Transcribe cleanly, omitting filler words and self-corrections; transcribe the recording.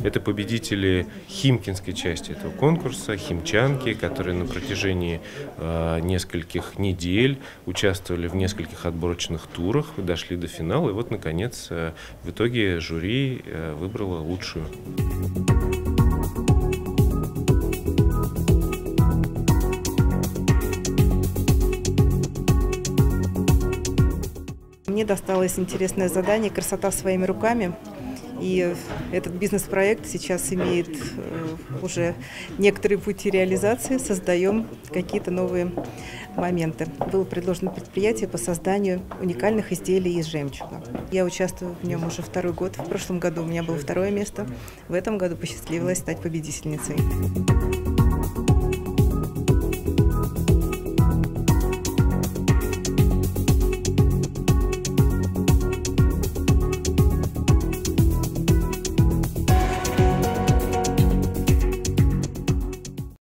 Это победители химкинской части этого конкурса, химчанки, которые на протяжении нескольких недель участвовали в нескольких отборочных турах, дошли до финала, и вот, наконец, в итоге жюри выбрало лучшую. Мне досталось интересное задание «Красота своими руками». И этот бизнес-проект сейчас имеет уже некоторые пути реализации, создаем какие-то новые моменты. Было предложено предприятие по созданию уникальных изделий из жемчуга. Я участвую в нем уже второй год. В прошлом году у меня было второе место. В этом году посчастливилось стать победительницей.